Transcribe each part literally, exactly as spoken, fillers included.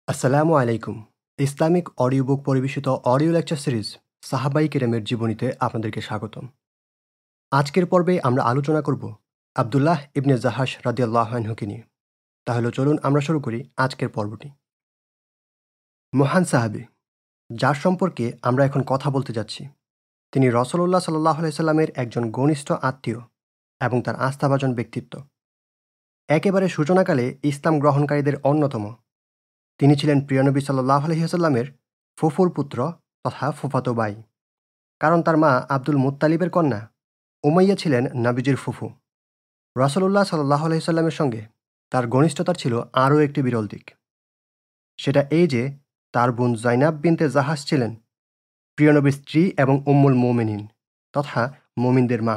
আসসালামু আলাইকুম। Islamic audio book পরিবেশিত অডিও লেকচার সিরিজ সাহাবাই কেরামের জীবনীতে আপনাদেরকে স্বাগতম। আজকের পর্বে আমরা আলোচনা করব আবদুল্লাহ ইবনে জাহাশ রাদিয়াল্লাহু আনহুকে নিয়ে। তাহলে চলুন আমরা শুরু করি আজকের পর্বটি। মহান সাহাবী, যার সম্পর্কে আমরা এখন কথা বলতে যাচ্ছি, তিনি রাসূলুল্লাহ সাল্লাল্লাহু আলাইহি সাল্লামের একজন ঘনিষ্ঠ আত্মীয় এবং তার আস্থাভাজন ব্যক্তিত্ব। একেবারে সূচনাকালে ইসলাম গ্রহণকারীদের অন্যতম। তিনি ছিলেন প্রিয়নবী সাল্লাল্লাহু আলাইহি ওয়াসাল্লামের ফুফুর পুত্র তথা ফুফাতো ভাই, কারণ তার মা আব্দুল মুত্তালিবের কন্যা উমাইয়া ছিলেন নবীজির ফুফু। রাসূলুল্লাহ সাল্লাল্লাহু আলাইহি ওয়াসাল্লামের সঙ্গে তার ঘনিষ্ঠতার ছিল আরও একটি বিরল দিক। সেটা এই যে তার বোন জাইনাব বিনতে জাহাশ ছিলেন প্রিয়নবীর স্ত্রী এবং উম্মুল মুমিনিন তথা মুমিনদের মা।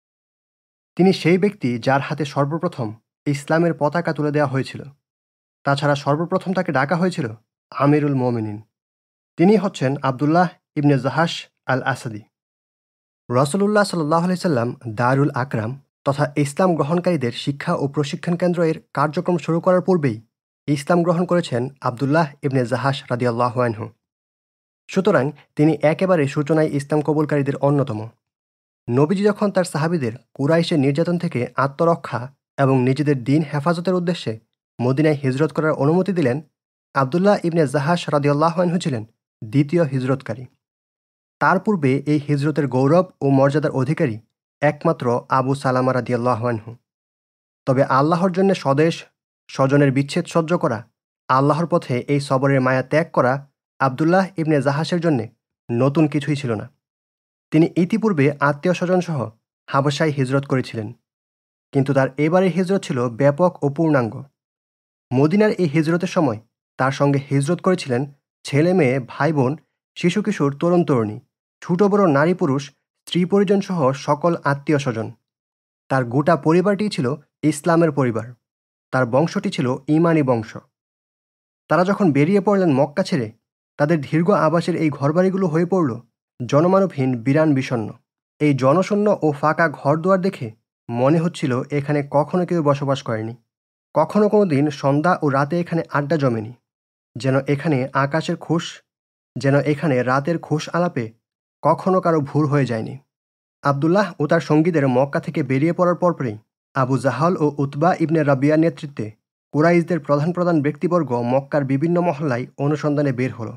তিনি সেই ব্যক্তি যার হাতে সর্বপ্রথম ইসলামের পতাকা তুলে দেওয়া হয়েছিল। তাছাড়া সর্বপ্রথম তাকে ডাকা হয়েছিল আমিরুল মুমিনিন। তিনি হচ্ছেন আবদুল্লাহ ইবনে জাহাশ আল আসাদি। রাসূলুল্লাহ সাল্লাল্লাহু আলাইহি সাল্লাম দারুল আকরাম তথা ইসলাম গ্রহণকারীদের শিক্ষা ও প্রশিক্ষণ কেন্দ্র এর কার্যক্রম শুরু করার পূর্বেই ইসলাম গ্রহণ করেছেন আবদুল্লাহ ইবনে জাহাশ রাদিয়াল্লাহু আনহু। সুতরাং তিনি একেবারে সূচনায় ইসলাম কবুলকারীদের অন্যতম। নবীজি যখন তার সাহাবীদের কুরাইশের নির্যাতন থেকে আত্মরক্ষা এবং নিজেদের দিন হেফাজতের উদ্দেশ্যে মদিনায় হিজরত করার অনুমতি দিলেন, আবদুল্লাহ ইবনে জাহাশ রাদিয়াল্লাহু আনহু ছিলেন দ্বিতীয় হিজরতকারী। তার পূর্বে এই হিজরতের গৌরব ও মর্যাদার অধিকারী একমাত্র আবু সালামা রাদিয়াল্লাহু আনহু। তবে আল্লাহর জন্য স্বদেশ স্বজনের বিচ্ছেদ সহ্য করা, আল্লাহর পথে এই সবরের মায়া ত্যাগ করা আবদুল্লাহ ইবনে জাহাশের জন্যে নতুন কিছুই ছিল না। তিনি ইতিপূর্বে আত্মীয় স্বজন সহ হাবশায় হিজরত করেছিলেন, কিন্তু তার এবারের হিজরত ছিল ব্যাপক ও পূর্ণাঙ্গ। মদিনার এই হিজরতের সময় তার সঙ্গে হিজরত করেছিলেন ছেলে মেয়ে, ভাই বোন, শিশু কিশোর, তরুণ তরুণী, ছোট বড় নারী পুরুষ, স্ত্রী পরিজন সহ সকল আত্মীয় স্বজন। তার গোটা পরিবারটি ছিল ইসলামের পরিবার। তার বংশটি ছিল ঈমানী বংশ। তারা যখন বেরিয়ে পড়লেন মক্কা ছেড়ে, তাদের দীর্ঘ আবাসের এই ঘরবাড়িগুলো হয়ে পড়ল জনমানবহীন বিরান বিষণ্ণ। এই জনশূন্য ও ফাঁকা ঘরদুয়ার দেখে মনে হচ্ছিল এখানে কখনো কেউ বসবাস করেনি। কখনো কোনো দিন সন্ধ্যা ও রাতে এখানে আড্ডা জমেনি। যেন এখানে আকাশের খোশ যেন এখানে রাতের খোশ আলাপে কখনো কারো ভুল হয়ে যায়নি। আবদুল্লাহ ও তার সঙ্গীদের মক্কা থেকে বেরিয়ে পড়ার পরপরই আবু জাহল ও উতবা ইবনে রাবিয়ার নেতৃত্বে কুরাইশদের প্রধান প্রধান ব্যক্তিবর্গ মক্কার বিভিন্ন মহল্লায় অনুসন্ধানে বের হলো।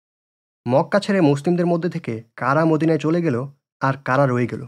মক্কা ছেড়ে মুসলিমদের মধ্যে থেকে কারা মদিনায় চলে গেল আর কারা রয়ে গেল।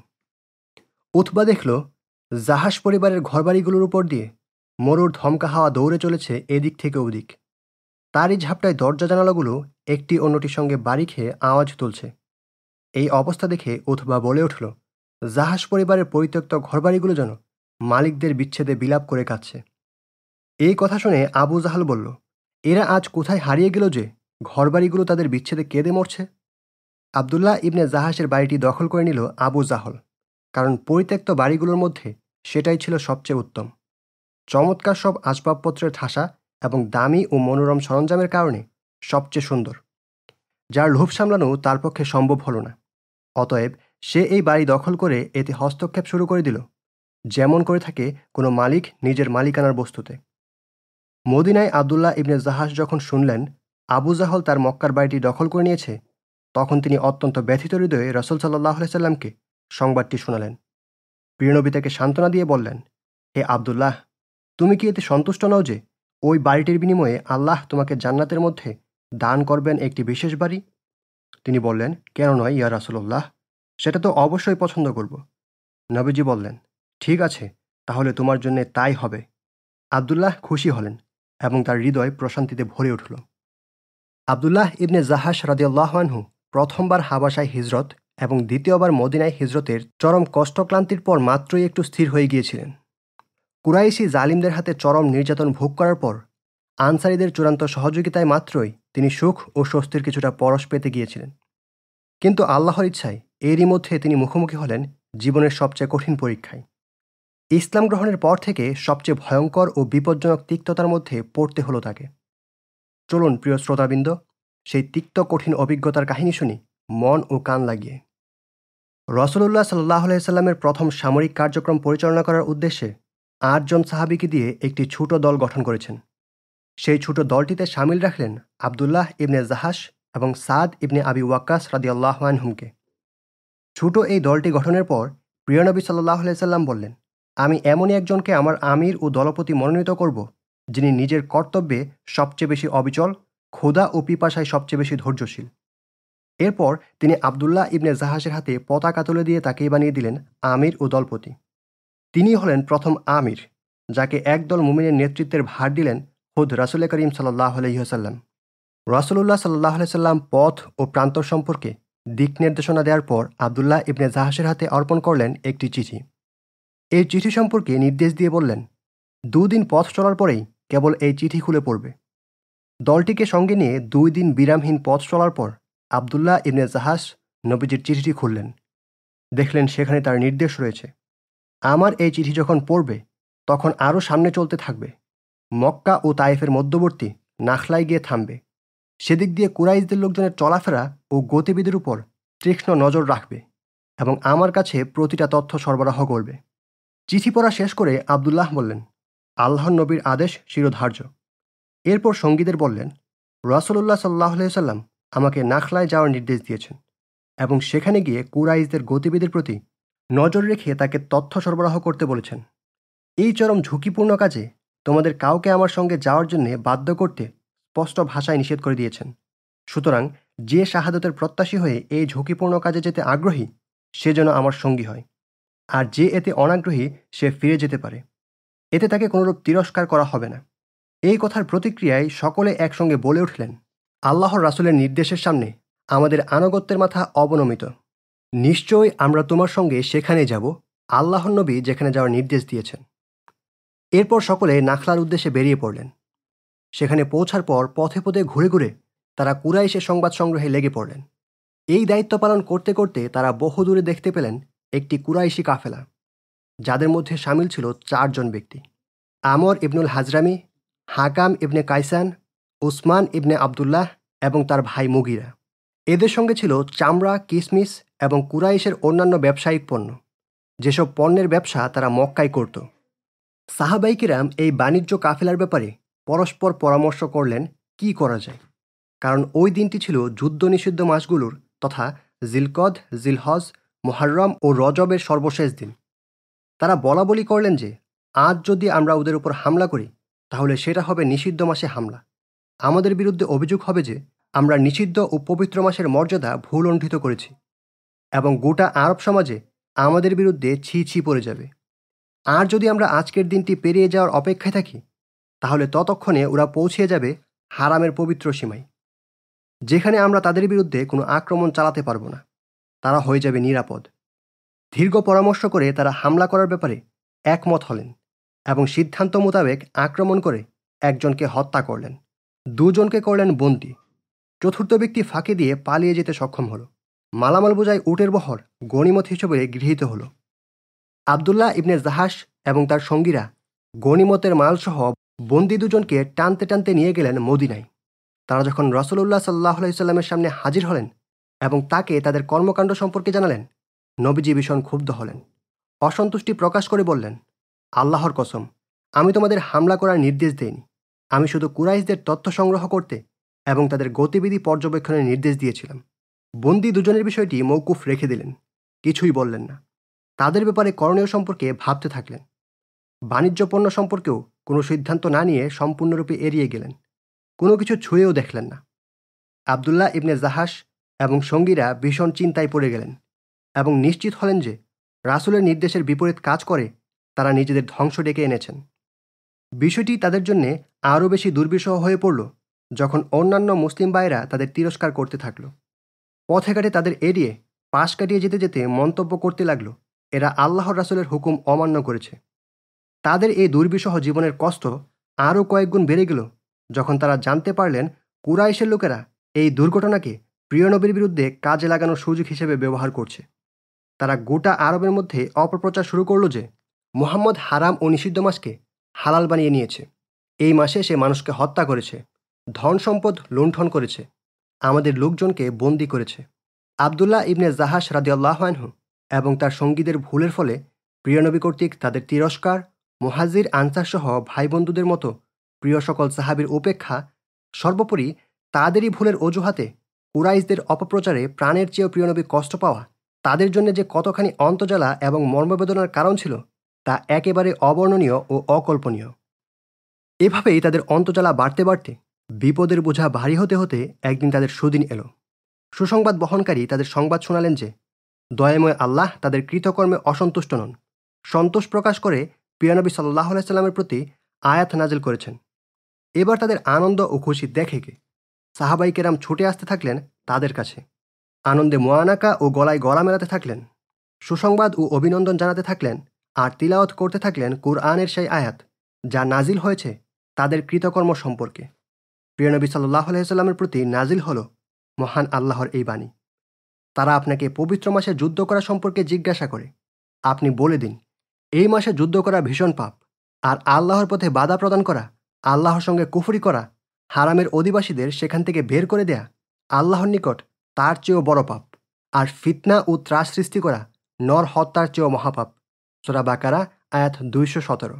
উতবা দেখল জাহাশ পরিবারের ঘরবাড়িগুলোর উপর দিয়ে মরুর ধমকা হাওয়া দৌড়ে চলেছে এদিক থেকে ওদিক। তারই ঝাপটায় দরজা জানালাগুলো একটি অন্যটির সঙ্গে বাড়ি খেয়ে আওয়াজ তুলছে। এই অবস্থা দেখে উতবা বলে উঠল, জাহাশ পরিবারের পরিত্যক্ত ঘরবাড়িগুলো যেন মালিকদের বিচ্ছেদে বিলাপ করে কাঁদছে। এই কথা শুনে আবু জাহল বলল, এরা আজ কোথায় হারিয়ে গেল যে ঘরবাড়িগুলো তাদের বিচ্ছেদে কেঁদে মরছে? আবদুল্লাহ ইবনে জাহাশের বাড়িটি দখল করে নিল আবু জাহল, কারণ পরিত্যক্ত বাড়িগুলোর মধ্যে সেটাই ছিল সবচেয়ে উত্তম। চমৎকার সব আসবাবপত্রের ঠাসা এবং দামি ও মনোরম সরঞ্জামের কারণে সবচেয়ে সুন্দর, যার লোভ সামলানো তার পক্ষে সম্ভব হলো না। অতএব সে এই বাড়ি দখল করে এতে হস্তক্ষেপ শুরু করে দিল, যেমন করে থাকে কোনো মালিক নিজের মালিকানার বস্তুতে। মদিনায় আবদুল্লাহ ইবনে জাহাশ যখন শুনলেন আবু জাহল তার মক্কার বাড়িটি দখল করে নিয়েছে, তখন তিনি অত্যন্ত ব্যথিত হৃদয়ে রাসূল সাল্লাল্লাহু আলাইহি সাল্লামকে সংবাদটি শোনালেন। প্রিয়নবী তাকে সান্ত্বনা দিয়ে বললেন, হে আবদুল্লাহ, তুমি কি এতে সন্তুষ্ট নও যে ওই বাড়িটির বিনিময়ে আল্লাহ তোমাকে জান্নাতের মধ্যে দান করবেন একটি বিশেষ বাড়ি? তিনি বললেন, কেন নয় ইয়া রাসূলুল্লাহ, সেটা তো অবশ্যই পছন্দ করব। নবীজি বললেন, ঠিক আছে, তাহলে তোমার জন্য তাই হবে। আবদুল্লাহ খুশি হলেন এবং তার হৃদয় প্রশান্তিতে ভরে উঠল। আবদুল্লাহ ইবনে জাহাশ রাদিয়াল্লাহু আনহু প্রথমবার হাবাশায় হিজরত এবং দ্বিতীয়বার মদিনায় হিজরতের চরম কষ্টক্লান্তির পর মাত্রই একটু স্থির হয়ে গিয়েছিলেন। কুরাইশি জালিমদের হাতে চরম নির্যাতন ভোগ করার পর আনসারীদের চূড়ান্ত সহযোগিতায় মাত্রই তিনি সুখ ও স্বস্তির কিছুটা পরশ পেতে গিয়েছিলেন। কিন্তু আল্লাহর ইচ্ছায় এরই মধ্যে তিনি মুখোমুখি হলেন জীবনের সবচেয়ে কঠিন পরীক্ষায়। ইসলাম গ্রহণের পর থেকে সবচেয়ে ভয়ঙ্কর ও বিপজ্জনক তিক্ততার মধ্যে পড়তে হলো তাকে। চলুন প্রিয় শ্রোতাবৃন্দ, সেই তিক্ত কঠিন অভিজ্ঞতার কাহিনী শুনি মন ও কান লাগিয়ে। রাসূলুল্লাহ সাল্লাল্লাহু আলাইহি সাল্লামের প্রথম সামরিক কার্যক্রম পরিচালনা করার উদ্দেশ্যে আটজন সাহাবীকে দিয়ে একটি ছোট দল গঠন করেছেন। সেই ছোট দলটিতে সামিল রাখলেন আবদুল্লাহ ইবনে জাহাশ এবং সাদ ইবনে আবি ওয়াক্কাস রাদিয়াল্লাহু আনহুমকে। ছোট এই দলটি গঠনের পর প্রিয় নবী সাল্লাল্লাহু আলাইহি সাল্লাম বললেন, আমি এমনই একজনকে আমার আমির ও দলপতি মনোনীত করব, যিনি নিজের কর্তব্যে সবচেয়ে বেশি অবিচল, ক্ষুধা ও পিপাসায় সবচেয়ে বেশি ধৈর্যশীল। এরপর তিনি আবদুল্লাহ ইবনে জাহাশের হাতে পতাকা তুলে দিয়ে তাকেই বানিয়ে দিলেন আমির ও দলপতি। তিনি হলেন প্রথম আমির, যাকে একদল মুমিনের নেতৃত্বের ভার দিলেন খুদ রাসূল করিম সাল্লাল্লাহু আলাইহি ওয়াসাল্লাম। রাসূলুল্লাহ সাল্লাল্লাহু আলাইহি সাল্লাম পথ ও প্রান্তর সম্পর্কে দিক নির্দেশনা দেওয়ার পর আবদুল্লাহ ইবনে জাহাশের হাতে অর্পণ করলেন একটি চিঠি। এই চিঠি সম্পর্কে নির্দেশ দিয়ে বললেন, দুদিন পথ চলার পরেই কেবল এই চিঠি খুলে পড়বে। দলটিকে সঙ্গে নিয়ে দুই দিন বিরামহীন পথ চলার পর আবদুল্লাহ ইবনে জাহাশ নবীজির চিঠিটি খুললেন। দেখলেন সেখানে তার নির্দেশ রয়েছে, আমার এই চিঠি যখন পড়বে তখন আরও সামনে চলতে থাকবে, মক্কা ও তায়েফের মধ্যবর্তী নাখলায় গিয়ে থামবে। সেদিক দিয়ে কুরাইশদের লোকজনের চলাফেরা ও গতিবিধির উপর তীক্ষ্ণ নজর রাখবে এবং আমার কাছে প্রতিটা তথ্য সরবরাহ করবে। চিঠি পড়া শেষ করে আবদুল্লাহ বললেন, আল্লাহর নবীর আদেশ শিরোধার্য। এরপর সঙ্গীদের বললেন, রাসূলুল্লাহ সাল্লাল্লাহু আলাইহি সাল্লাম আমাকে নাখলায় যাওয়ার নির্দেশ দিয়েছেন এবং সেখানে গিয়ে কুরাইশদের গতিবিধির প্রতি নজর রেখে তাকে তথ্য সরবরাহ করতে বলেছেন। এই চরম ঝুঁকিপূর্ণ কাজে তোমাদের কাউকে আমার সঙ্গে যাওয়ার জন্য বাধ্য করতে স্পষ্ট ভাষায় নিষেধ করে দিয়েছেন। সুতরাং যে শাহাদতের প্রত্যাশী হয়ে এই ঝুঁকিপূর্ণ কাজে যেতে আগ্রহী সে যেন আমার সঙ্গী হয়, আর যে এতে অনাগ্রহী সে ফিরে যেতে পারে। এতে তাকে কোনোরূপ তিরস্কার করা হবে না। এই কথার প্রতিক্রিয়ায় সকলে একসঙ্গে বলে উঠলেন, আল্লাহর রাসূলের নির্দেশের সামনে আমাদের আনুগত্যের মাথা অবনমিত। নিশ্চয়ই আমরা তোমার সঙ্গে সেখানে যাব আল্লাহর নবী যেখানে যাওয়ার নির্দেশ দিয়েছেন। এরপর সকলে নাখলার উদ্দেশ্যে বেরিয়ে পড়লেন। সেখানে পৌঁছার পর পথে পথে ঘুরে ঘুরে তারা কুরাইশের সংবাদ সংগ্রহে লেগে পড়লেন। এই দায়িত্ব পালন করতে করতে তারা বহুদূরে দেখতে পেলেন একটি কুরাইশি কাফেলা, যাদের মধ্যে সামিল ছিল চারজন ব্যক্তি, আমর ইবনুল হাজরামি, হাকাম ইবনে কাইসান, উসমান ইবনে আবদুল্লাহ এবং তার ভাই মুগিরা। এদের সঙ্গে ছিল চামড়া, কিসমিস এবং কুরাইশের অন্যান্য ব্যবসায়িক পণ্য, যেসব পণ্যের ব্যবসা তারা মক্কায় করত। সাহাবায়ে কিরাম এই বাণিজ্য কাফেলার ব্যাপারে পরস্পর পরামর্শ করলেন কি করা যায়, কারণ ওই দিনটি ছিল যুদ্ধ নিষিদ্ধ মাসগুলোর তথা জিলকদ, জিলহজ, মুহররম ও রজবের সর্বশেষ দিন। তারা বলাবলি করলেন যে আজ যদি আমরা ওদের উপর হামলা করি তাহলে সেটা হবে নিষিদ্ধ মাসে হামলা। আমাদের বিরুদ্ধে অভিযোগ হবে যে আমরা নিষিদ্ধ ও পবিত্র মাসের মর্যাদা ভুলণ্ঠিত করেছি এবং গোটা আরব সমাজে আমাদের বিরুদ্ধে ছি ছি পড়ে যাবে। আর যদি আমরা আজকের দিনটি পেরিয়ে যাওয়ার অপেক্ষায় থাকি তাহলে ততক্ষণে ওরা পৌঁছে যাবে হারামের পবিত্র সীমায়, যেখানে আমরা তাদের বিরুদ্ধে কোনো আক্রমণ চালাতে পারব না। তারা হয়ে যাবে নিরাপদ। দীর্ঘ পরামর্শ করে তারা হামলা করার ব্যাপারে একমত হলেন এবং সিদ্ধান্ত মোতাবেক আক্রমণ করে একজনকে হত্যা করলেন, দুজনকে করলেন বন্দী। চতুর্থ ব্যক্তি ফাঁকি দিয়ে পালিয়ে যেতে সক্ষম হল। মালামাল বোঝাই উটের বহর গনিমত হিসেবে গৃহীত হল। আবদুল্লাহ ইবনে জাহাশ এবং তার সঙ্গীরা গনিমতের মালসহ বন্দী দুজনকে টানতে টানতে নিয়ে গেলেন মদিনায়। তারা যখন রাসূলুল্লাহ সাল্লাল্লাহু আলাইহি সাল্লামের সামনে হাজির হলেন এবং তাকে তাদের কর্মকাণ্ড সম্পর্কে জানালেন, নবীজি ভীষণ ক্ষুব্ধ হলেন। অসন্তুষ্টি প্রকাশ করে বললেন, আল্লাহর কসম, আমি তোমাদের হামলা করার নির্দেশ দেইনি। আমি শুধু কুরাইশদের তথ্য সংগ্রহ করতে এবং তাদের গতিবিধি পর্যবেক্ষণের নির্দেশ দিয়েছিলাম। বন্দী দুজনের বিষয়টি মওকুফ রেখে দিলেন, কিছুই বললেন না। তাদের ব্যাপারে করণীয় সম্পর্কে ভাবতে থাকলেন। বাণিজ্য পণ্য সম্পর্কেও কোনো সিদ্ধান্ত না নিয়ে সম্পূর্ণরূপে এড়িয়ে গেলেন, কোনো কিছু ছুঁয়েও দেখলেন না। আবদুল্লাহ ইবনে জাহাশ এবং সঙ্গীরা ভীষণ চিন্তায় পড়ে গেলেন এবং নিশ্চিত হলেন যে রাসূলের নির্দেশের বিপরীত কাজ করে তারা নিজেদের ধ্বংস ডেকে এনেছেন। বিষয়টি তাদের জন্যে আরও বেশি দুর্বিষহ হয়ে পড়ল যখন অন্যান্য মুসলিম ভাইয়েরা তাদের তিরস্কার করতে থাকল। পথে ঘাটে তাদের এড়িয়ে পাশ কাটিয়ে যেতে যেতে মন্তব্য করতে লাগলো, এরা আল্লাহর রাসূলের হুকুম অমান্য করেছে। তাদের এই দুর্বিষহ জীবনের কষ্ট আরও কয়েকগুণ বেড়ে গেল যখন তারা জানতে পারলেন কুরাইশের লোকেরা এই দুর্ঘটনাকে প্রিয় নবীর বিরুদ্ধে কাজে লাগানোর সুযোগ হিসেবে ব্যবহার করছে। তারা গোটা আরবের মধ্যে অপপ্রচার শুরু করল যে মুহাম্মদ হারাম ও নিষিদ্ধ মাসকে হালাল বানিয়ে নিয়েছে। এই মাসে সে মানুষকে হত্যা করেছে, ধন সম্পদ লুণ্ঠন করেছে, আমাদের লোকজনকে বন্দী করেছে। আবদুল্লাহ ইবনে জাহাশ রাদিয়াল্লাহু আনহু এবং তার সঙ্গীদের ভুলের ফলে প্রিয় নবী কর্তৃক তাদের তিরস্কার, মুহাজির আনসার সহ ভাই বন্ধুদের মতো প্রিয় সকল সাহাবীর উপেক্ষা, সর্বোপরি তাদেরই ভুলের অজুহাতে কুরাইশদের অপপ্রচারে প্রাণের চেয়েও প্রিয় নবী কষ্ট পাওয়া তাদের জন্য যে কতখানি অন্তর্জ্বালা এবং মর্মবেদনার কারণ ছিল তা একেবারে অবর্ণনীয় ও অকল্পনীয়। এভাবেই তাদের অন্তর্জ্বালা বাড়তে বাড়তে বিপদের বোঝা ভারী হতে হতে একদিন তাদের সুদিন এলো। সুসংবাদ বহনকারী তাদের সংবাদ শোনালেন যে দয়াময় আল্লাহ তাদের কৃতকর্মে অসন্তুষ্ট নন। সন্তোষ প্রকাশ করে প্রিয়নবী সাল্লাল্লাহু আলাইহি সাল্লামের প্রতি আয়াত নাজিল করেছেন। এবার তাদের আনন্দ ও খুশি দেখে কে সাহাবাই কেরাম ছুটে আসতে থাকলেন তাদের কাছে। আনন্দে মোয়ানাকা ও গলায় গলা মেলাতে থাকলেন, সুসংবাদ ও অভিনন্দন জানাতে থাকলেন, আর তিলাওয়াত করতে থাকলেন কুরআনের সেই আয়াত যা নাজিল হয়েছে তাদের কৃতকর্ম সম্পর্কে। প্রিয়নবী সাল্লাল্লাহু আলাইহি সাল্লামের প্রতি নাজিল হলো মহান আল্লাহর এই বাণী। তারা আপনাকে পবিত্র মাসে যুদ্ধ করা সম্পর্কে জিজ্ঞাসা করে, আপনি বলে দিন, এই মাসে যুদ্ধ করা ভীষণ পাপ, আর আল্লাহর পথে বাধা প্রদান করা, আল্লাহর সঙ্গে কুফরি করা, হারামের অধিবাসীদের সেখান থেকে বের করে দেয়া আল্লাহর নিকট তার চেয়েও বড় পাপ, আর ফিতনা ও ত্রাস সৃষ্টি করা নর হত্যার চেয়েও মহাপাপ। সূরা বাকারা আয়াত দুইশো সতেরো।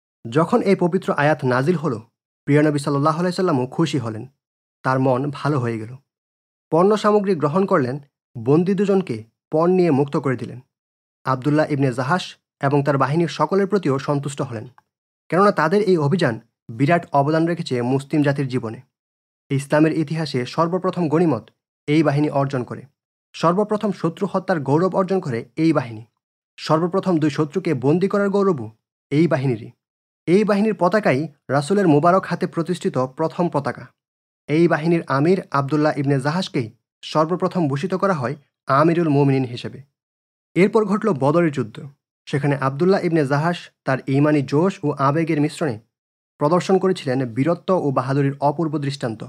যখন এই পবিত্র আয়াত নাজিল হলো, প্রিয়নবী সাল্লাল্লাহু আলাইহি সাল্লামও খুশি হলেন, তার মন ভালো হয়ে গেল। পণ্য সামগ্রী গ্রহণ করলেন, বন্দী দুজনকে পণ নিয়ে মুক্ত করে দিলেন। আবদুল্লাহ ইবনে জাহাশ এবং তার বাহিনীর সকলের প্রতিও সন্তুষ্ট হলেন, কেননা তাদের এই অভিযান বিরাট অবদান রেখেছে মুসলিম জাতির জীবনে। ইসলামের ইতিহাসে সর্বপ্রথম গনিমত এই বাহিনী অর্জন করে, সর্বপ্রথম শত্রু হত্যার গৌরব অর্জন করে এই বাহিনী, সর্বপ্রথম দুই শত্রুকে বন্দী করার গৌরবও এই বাহিনীরই। এই বাহিনীর পতাকাই রাসূলের মুবারক হাতে প্রতিষ্ঠিত প্রথম পতাকা। এই বাহিনীর আমির আবদুল্লাহ ইবনে জাহাশকেই সর্বপ্রথম ভূষিত করা হয় আমিরুল মুমিনিন হিসেবে। এরপর ঘটল বদরের যুদ্ধ। সেখানে আবদুল্লাহ ইবনে জাহাশ তার ঈমানি জোশ ও আবেগের মিশ্রণে প্রদর্শন করেছিলেন বীরত্ব ও বাহাদুরির অপূর্ব দৃষ্টান্ত।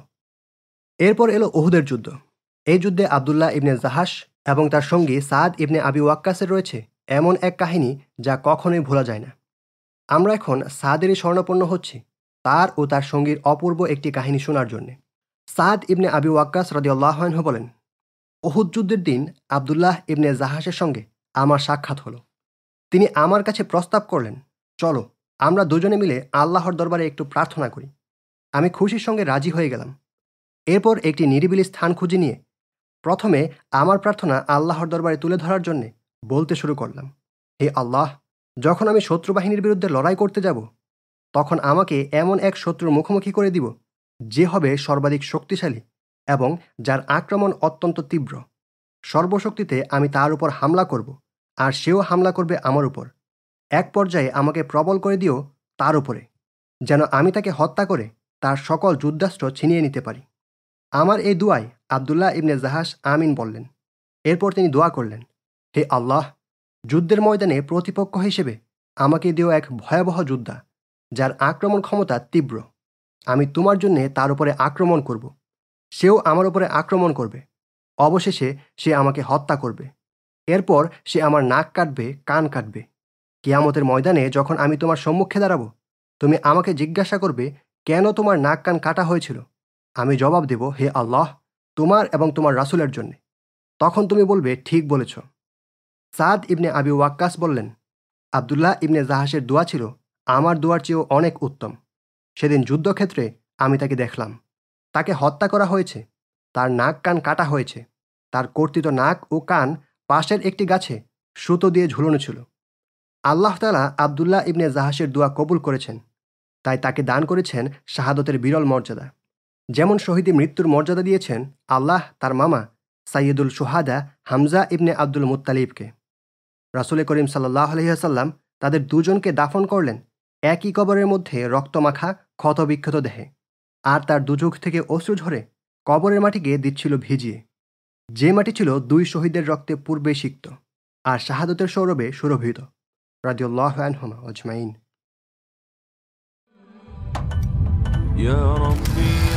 এরপর এলো উহুদের যুদ্ধ। এই যুদ্ধে আবদুল্লাহ ইবনে জাহাশ এবং তার সঙ্গী সাদ ইবনে আবি ওয়াক্কাসের রয়েছে এমন এক কাহিনী যা কখনোই ভোলা যায় না। আমরা এখন সাদেরই স্বর্ণপন্ন হচ্ছি তার ও তার সঙ্গীর অপূর্ব একটি কাহিনী শোনার জন্যে। সাদ ইবনে আবি ওয়াক্কাস রাদিয়াল্লাহু আনহু বলেন, উহুদ যুদ্ধের দিন আবদুল্লাহ ইবনে জাহাশের সঙ্গে আমার সাক্ষাৎ হলো। তিনি আমার কাছে প্রস্তাব করলেন, চলো আমরা দুজনে মিলে আল্লাহর দরবারে একটু প্রার্থনা করি। আমি খুশির সঙ্গে রাজি হয়ে গেলাম। এরপর একটি নিরিবিলি স্থান খুঁজে নিয়ে প্রথমে আমার প্রার্থনা আল্লাহর দরবারে তুলে ধরার জন্যে বলতে শুরু করলাম, হে আল্লাহ, যখন আমি শত্রু বাহিনীর বিরুদ্ধে লড়াই করতে যাব তখন আমাকে এমন এক শত্রুর মুখোমুখি করে দিব যে হবে সর্বাধিক শক্তিশালী এবং যার আক্রমণ অত্যন্ত তীব্র। সর্বশক্তিতে আমি তার উপর হামলা করব, আর সেও হামলা করবে আমার উপর। এক পর্যায়ে আমাকে প্রবল করে দিও তার উপরে, যেন আমি তাকে হত্যা করে তার সকল যুদ্ধাস্ত্র ছিনিয়ে নিতে পারি। আমার এই দুয়ায় আবদুল্লাহ ইবনে জাহাশ আমিন বললেন। এরপর তিনি দোয়া করলেন, হে আল্লাহ, যুদ্ধের ময়দানে প্রতিপক্ষ হিসেবে আমাকে দিও এক ভয়াবহ যোদ্ধা যার আক্রমণ ক্ষমতা তীব্র। আমি তোমার জন্যে তার উপরে আক্রমণ করব, সেও আমার উপরে আক্রমণ করবে। অবশেষে সে আমাকে হত্যা করবে। এরপর সে আমার নাক কাটবে, কান কাটবে। কিয়ামতের ময়দানে যখন আমি তোমার সম্মুখে দাঁড়াবো, তুমি আমাকে জিজ্ঞাসা করবে, কেন তোমার নাক কান কাটা হয়েছিল? আমি জবাব দেব, হে আল্লাহ, তোমার এবং তোমার রাসূলের জন্যে। তখন তুমি বলবে, ঠিক বলেছ। সাদ ইবনে আবি ওয়াক্কাস বললেন, আবদুল্লাহ ইবনে জাহাশের দোয়া ছিল আমার দোয়ার চেয়েও অনেক উত্তম। সেদিন যুদ্ধক্ষেত্রে আমি তাকে দেখলাম। তাকে হত্যা করা হয়েছে, তার নাক কান কাটা হয়েছে, তার কর্তিত নাক ও কান পাশের একটি গাছে সুতো দিয়ে ঝুলানো ছিল। আল্লাহ তাআলা আবদুল্লাহ ইবনে জাহাশের দোয়া কবুল করেছেন, তাই তাকে দান করেছেন শাহাদতের বিরল মর্যাদা। যেমন শহীদী মৃত্যুর মর্যাদা দিয়েছেন আল্লাহ তার মামা সাইয়্যিদুল শুহাদা হামজা ইবনে আব্দুল মুত্তালিবকে। রাসূল করিম সাল্লাল্লাহু আলাইহি ওয়াসাল্লাম তাদের দুজনকে দাফন করলেন একই কবরের মধ্যে রক্তমাখা ক্ষতবিক্ষত দেহে, আর তার দুচোখ থেকে অশ্রু ঝরে কবরের মাটিকে দিচ্ছিল ভিজিয়ে, যে মাটি ছিল দুই শহীদের রক্তে পূর্বে সিক্ত আর শাহাদতের সৌরভে সুরভিত। রাদিয়াল্লাহু আনহুমা আজমাইন। يا ربي